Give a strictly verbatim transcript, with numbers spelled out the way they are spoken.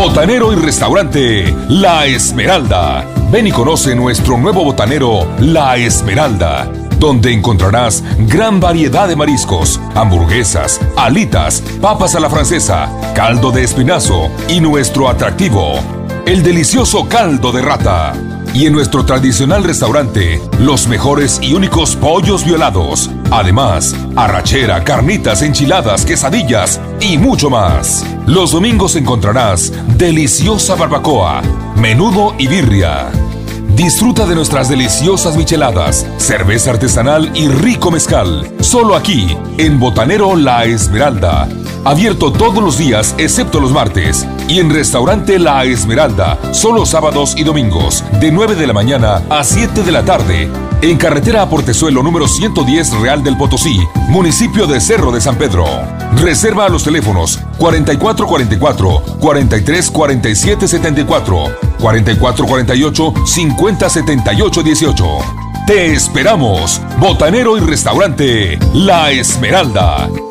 Botanero y restaurante La Esmeralda. Ven y conoce nuestro nuevo botanero La Esmeralda, donde encontrarás gran variedad de mariscos, hamburguesas, alitas, papas a la francesa, caldo de espinazo y nuestro atractivo, el delicioso caldo de rata. Y en nuestro tradicional restaurante, los mejores y únicos pollos violados. Además, arrachera, carnitas, enchiladas, quesadillas y mucho más. Los domingos encontrarás deliciosa barbacoa, menudo y birria. Disfruta de nuestras deliciosas micheladas, cerveza artesanal y rico mezcal. Solo aquí, en Botanero La Esmeralda. Abierto todos los días excepto los martes. Y en Restaurante La Esmeralda, solo sábados y domingos, de nueve de la mañana a siete de la tarde. En carretera a Portezuelo número ciento diez Real del Potosí, municipio de Cerro de San Pedro. Reserva a los teléfonos cuarenta y cuatro cuarenta y cuatro, cuarenta y tres cuarenta y siete setenta y cuatro, cuarenta y cuatro cuarenta y ocho, cincuenta setenta y ocho dieciocho. Te esperamos, Botanero y Restaurante La Esmeralda.